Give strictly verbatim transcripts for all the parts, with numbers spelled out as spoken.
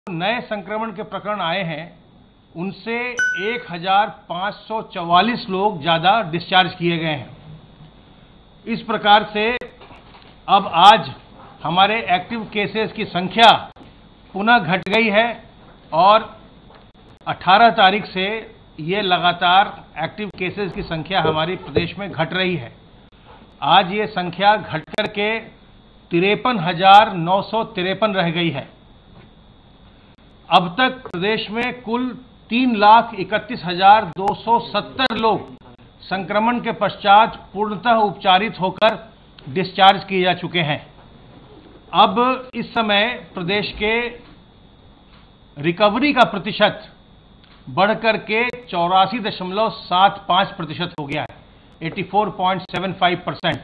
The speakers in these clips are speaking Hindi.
नए संक्रमण के प्रकरण आए हैं उनसे एक हजार पाँच सौ चौवालीस लोग ज़्यादा डिस्चार्ज किए गए हैं। इस प्रकार से अब आज हमारे एक्टिव केसेस की संख्या पुनः घट गई है और अठारह तारीख से ये लगातार एक्टिव केसेस की संख्या हमारी प्रदेश में घट रही है। आज ये संख्या घट कर के तिरपन हजार नौ सौ तिरपन रह गई है। अब तक प्रदेश में कुल तीन लाख इकतीस हजार दो सौ सत्तर लोग संक्रमण के पश्चात पूर्णतः उपचारित होकर डिस्चार्ज किए जा चुके हैं। अब इस समय प्रदेश के रिकवरी का प्रतिशत बढ़कर के चौरासी दशमलव सात पाँच प्रतिशत हो गया है, चौरासी पॉइंट सात पाँच परसेंट।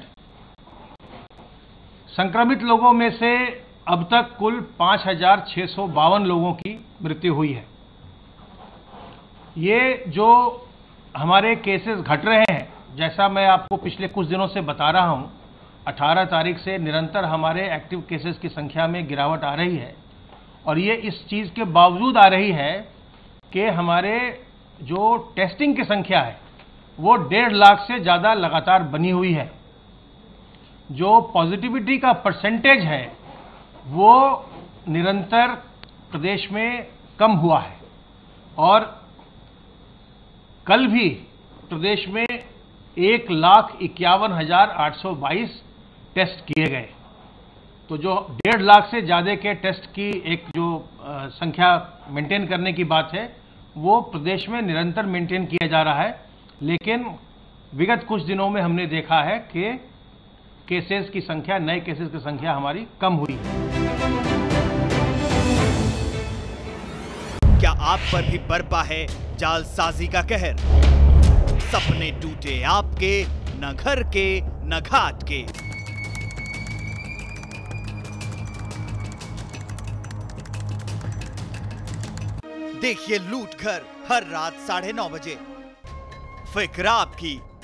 संक्रमित लोगों में से अब तक कुल पाँच हजार छः सौ बावन लोगों की मृत्यु हुई है। ये जो हमारे केसेस घट रहे हैं, जैसा मैं आपको पिछले कुछ दिनों से बता रहा हूं, अठारह तारीख से निरंतर हमारे एक्टिव केसेस की संख्या में गिरावट आ रही है और ये इस चीज़ के बावजूद आ रही है कि हमारे जो टेस्टिंग की संख्या है वो डेढ़ लाख से ज़्यादा लगातार बनी हुई है। जो पॉजिटिविटी का परसेंटेज है वो निरंतर प्रदेश में कम हुआ है और कल भी प्रदेश में एक लाख इक्यावन हजार आठ सौ बाईस टेस्ट किए गए। तो जो डेढ़ लाख से ज़्यादा के टेस्ट की एक जो आ, संख्या मेंटेन करने की बात है वो प्रदेश में निरंतर मेंटेन किया जा रहा है। लेकिन विगत कुछ दिनों में हमने देखा है कि केसेस की संख्या, नए केसेस की संख्या हमारी कम हुई है। क्या आप पर भी बरपा है जालसाजी का कहर? सपने टूटे आपके, न घर के न घाट के। देखिए लूट घर हर रात साढ़े नौ बजे। फिक्र आपकी,